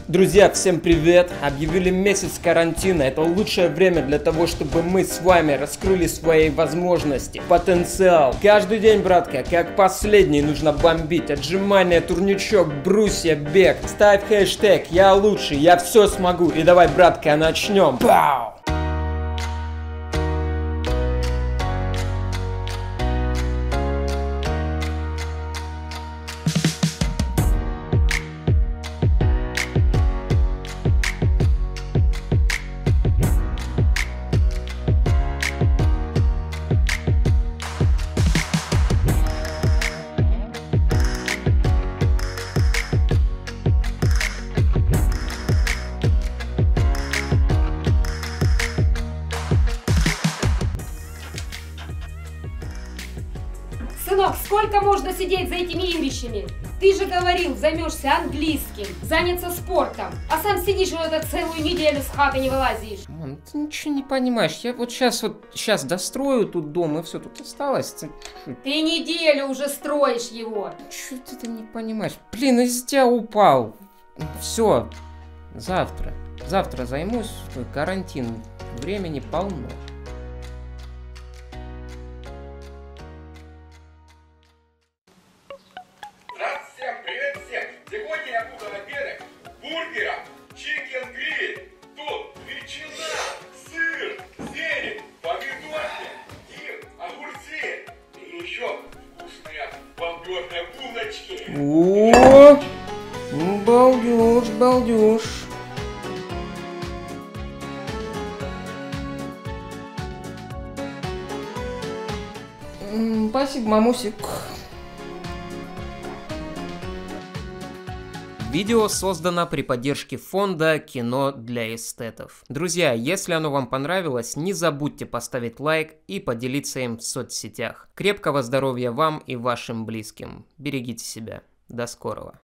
Друзья, всем привет! Объявили месяц карантина. Это лучшее время для того, чтобы мы с вами раскрыли свои возможности, потенциал. Каждый день, братка, как последний, нужно бомбить. Отжимания, турничок, брусья, бег. Ставь хэштег «Я лучший», «Я все смогу». И давай, братка, начнем. Пау! Сынок, сколько можно сидеть за этими игрищами? Ты же говорил, займешься английским, заняться спортом, а сам сидишь вот это целую неделю с хаты не вылазишь. Мам, ты ничего не понимаешь. Я вот сейчас дострою тут дом, и все, тут осталось. Ты неделю уже строишь его. Чё ты не понимаешь? Блин, из тебя упал. Все, завтра займусь. Карантин, времени полно. Сегодня я буду обедать бургером, чикен гриль. Тут ветчина, сыр, зелень, помидорки и огурцы. И еще вкусные бомбёрные булочки. О, балдеж. Спасибо, мамусик. Видео создано при поддержке фонда «Кино для эстетов». Друзья, если оно вам понравилось, не забудьте поставить лайк и поделиться им в соцсетях. Крепкого здоровья вам и вашим близким. Берегите себя. До скорого.